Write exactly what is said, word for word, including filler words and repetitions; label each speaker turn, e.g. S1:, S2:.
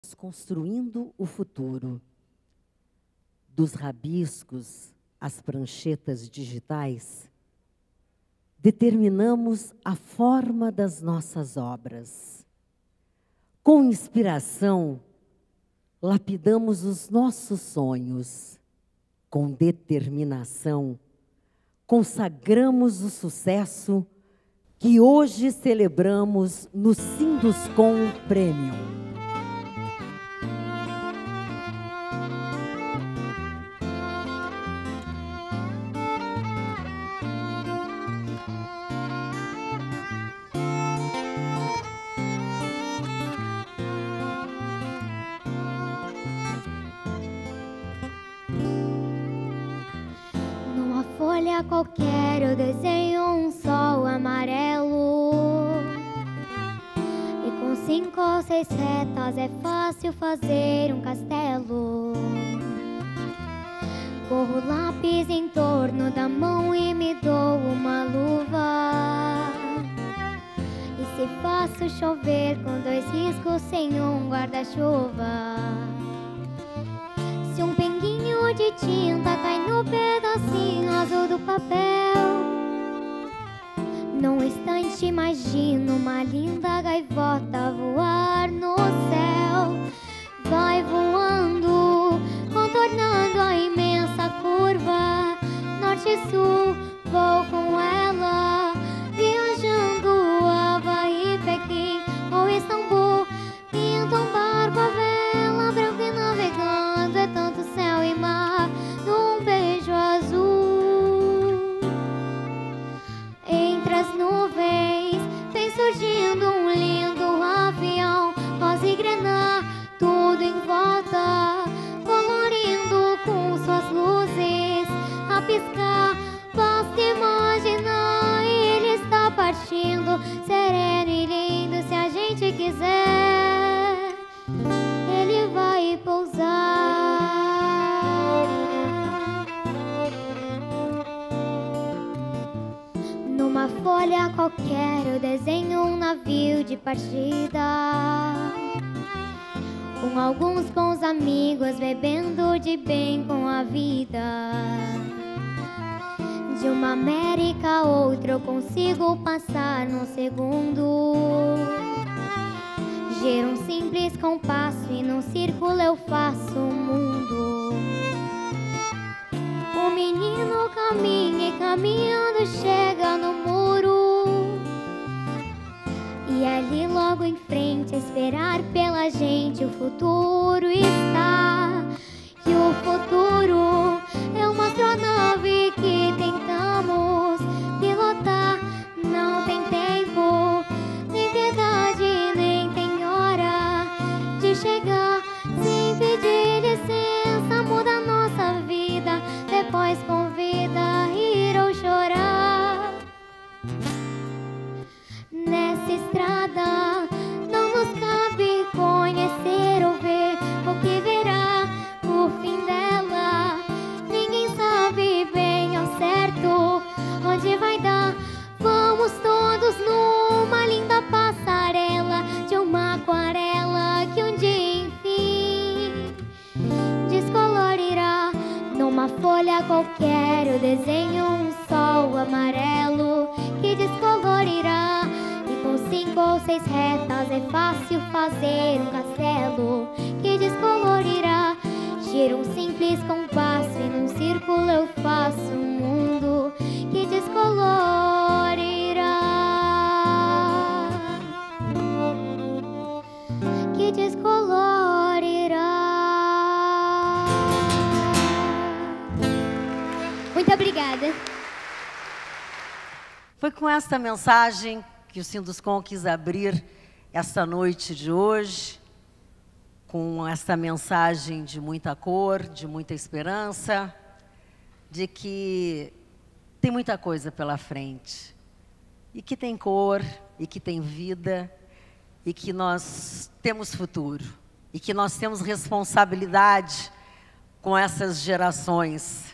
S1: Construindo o futuro. Dos rabiscos às pranchetas digitais, determinamos a forma das nossas obras. Com inspiração, lapidamos os nossos sonhos. Com determinação, consagramos o sucesso que hoje celebramos no Sinduscom Premium.
S2: Folha qualquer eu desenho um sol amarelo, e com cinco ou seis retas é fácil fazer um castelo. Corro lápis em torno da mão e me dou uma luva, e se faço chover com dois riscos sem um guarda-chuva. Se um pinguinho de tinta cai no pedacinho azul do papel, num instante imagino uma linda gaivota voar no céu. Vai voando, contornando a imensa curva, norte e sul, vou com ela, viajando Havaí, Pequim ou Istambul. Pinto um barco à vela, branco e navegando, é tanto céu e mar num beijo azul. Entre as nuvens vem surgindo um lindo avião, rosa e grená, tudo em volta, colorindo com suas luzes a piscar. Basta imaginar, ele está partindo, sereno e lindo. Se a gente quiser, ele vai pousar. Numa folha qualquer eu desenho um navio de partida, com alguns bons amigos bebendo de bem com a vida. De uma América a outra eu consigo passar num segundo. Gero um simples compasso e num círculo eu faço o mundo. O menino caminha e caminhando chega no muro, e ali logo em frente a esperar pela gente o futuro está. E o futuro é uma astronave que tentamos pilotar. Não tem tempo, nem piedade, nem tem hora de chegar. Sem pedir licença, muda a nossa vida, depois convida a rir ou chorar. Nessa estrada não nos cabe conhecer ou ver o que virá o fim dela. Ninguém sabe bem ao certo onde vai dar. Vamos todos numa linda passarela de uma aquarela que um dia enfim descolorirá. Numa folha qualquer eu desenho um sol amarelo que descolorirá, e com cinco ou seis retas é fácil fazer um castelo que descolorirá. Giro um simples compasso e num círculo eu faço um mundo que descolorirá. Que descolorirá. Muito obrigada.
S1: Foi com esta mensagem que o Sinduscom quis abrir esta noite de hoje, com esta mensagem de muita cor, de muita esperança, de que tem muita coisa pela frente, e que tem cor, e que tem vida, e que nós temos futuro, e que nós temos responsabilidade com essas gerações